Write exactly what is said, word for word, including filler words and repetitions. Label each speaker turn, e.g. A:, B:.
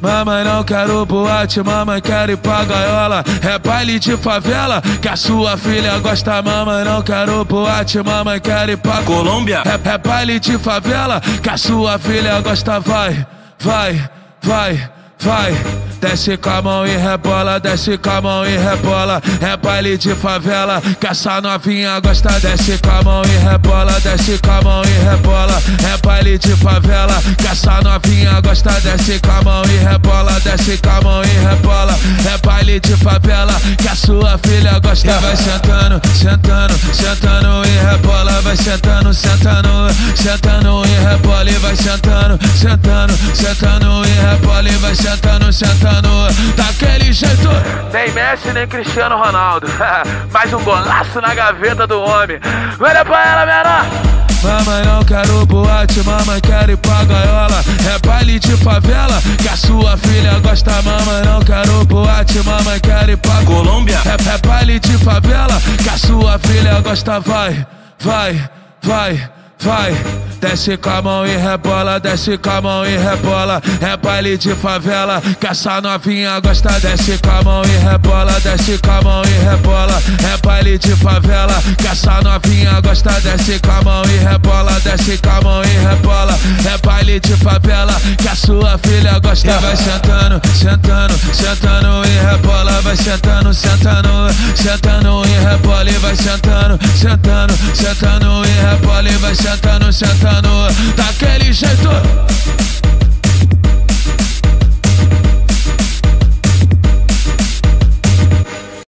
A: Mamãe não quero boate, mamãe quero ir pra gaiola. É baile de favela que a sua filha gosta. Mamãe não quero boate, mamãe quero ir pra
B: Colômbia.
A: É, é baile de favela que a sua filha gosta. Vai, vai, vai, vai. Desce com a mão e rebola, desce com a mão e rebola. É baile de favela que essa novinha gosta. Desce com a mão e rebola, desce com a mão e rebola. É baile de favela que essa novinha gosta. Desce com a mão e rebola, desce com a mão e rebola. É baile de favela que a sua filha gosta. Vai sentando, sentando, sentando e rebola. Vai sentando, sentando, sentando e rebola. E vai sentando, sentando, sentando e rebola. E vai sentando, sentando daquele jeito. Nem Messi, nem Cristiano Ronaldo. Mais um golaço na gaveta do homem. Olha pra ela, menor. Mamãe não quero boate, mamãe quero ir pra gaiola. É baile de favela que a sua filha gosta. Mamãe não quero boate, mamãe quero ir pra
B: Colômbia.
A: É, é baile de favela que a sua filha gosta. Vai, vai, vai, vai. Desce com a mão e rebola, desce com a mão e rebola. É baile de favela que essa novinha gosta. Desce com a mão e rebola, desce com a mão e rebola. É baile de favela que essa novinha gosta. Desce com a mão e rebola, desce com a mão e rebola. É baile de favela que a sua filha gosta. Vai sentando, sentando, sentando e rebola. Vai sentando, sentando, sentando e rebola. E vai sentando, sentando, sentando e rebola. E vai sentando, sentando daquele jeito.